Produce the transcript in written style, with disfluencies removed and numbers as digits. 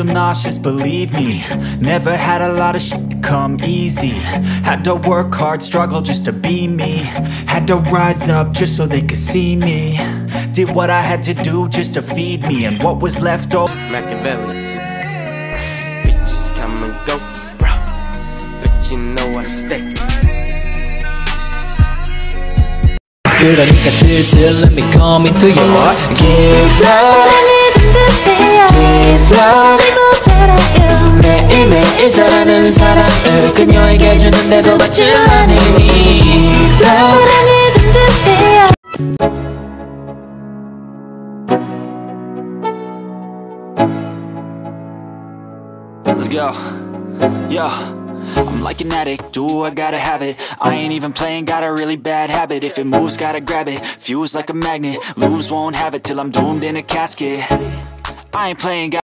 feel nauseous, believe me. Never had a lot of shit come easy. Had to work hard, struggle just to be me. Had to rise up just so they could see me. Did what I had to do just to feed me. And what was left over Machiavelli. Bitches come and go, bro, but you know I stay. 그러니까 슬슬 let me come into your heart. Give love, give love, 매일매일 자라는 사랑을 그녀에게 주는데도 받지 않으니 Let's go, yo. I'm like an addict, do I gotta have it. I ain't even playing, got a really bad habit. If it moves, gotta grab it, fuse like a magnet. Lose, won't have it till I'm doomed in a casket. I ain't playing,